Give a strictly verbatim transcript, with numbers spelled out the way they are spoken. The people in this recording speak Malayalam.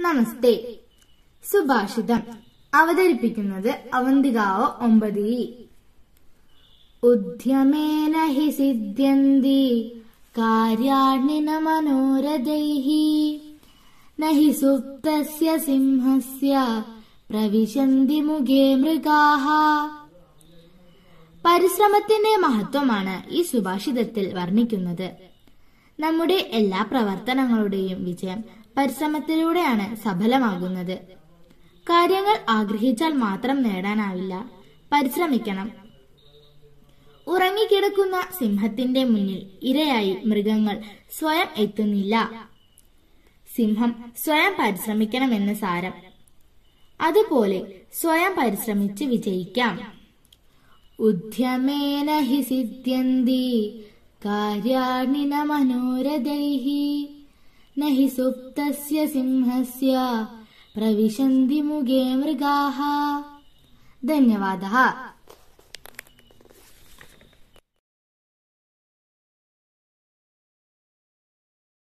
നമസ്തേ. സുഭാഷിതം അവതരിപ്പിക്കുന്നത് അവന്തികാവ് ഒമ്പതി. ഉദ്യമേന ഹി സിദ്ധ്യന്തി കാര്യാണി ന മനോരഥൈഃ നഹി സുപ്തസ്യ സിംഹസ്യ പ്രവിശന്തി മുഖേ മൃഗാഃ. പരിശ്രമത്തിന്റെ മഹത്വമാണ് ഈ സുഭാഷിതത്തിൽ വർണ്ണിക്കുന്നത്. നമ്മുടെ എല്ലാ പ്രവർത്തനങ്ങളുടെയും വിജയം പരിശ്രമത്തിലൂടെയാണ് സഫലമാകുന്നത്. കാര്യങ്ങൾ ആഗ്രഹിച്ചാൽ മാത്രം നേടാനാവില്ല, പരിശ്രമിക്കണം. ഉറങ്ങിക്കിടക്കുന്ന സിംഹത്തിന്റെ മുന്നിൽ ഇരയായി മൃഗങ്ങൾ സ്വയം എത്തുന്നില്ല. സിംഹം സ്വയം പരിശ്രമിക്കണമെന്ന് സാരം. അതുപോലെ സ്വയം പരിശ്രമിച്ച് വിജയിക്കാം. ഉദ്യമേന ഹി സിദ്ധ്യന്തി കാര്യാണി ന മനോരഥൈഃ നഹി സുപ്തസ്യ സിംഹസ്യ പ്രവിശന്തി മുഖേ മൃഗാഃ. ധന്യവാദः.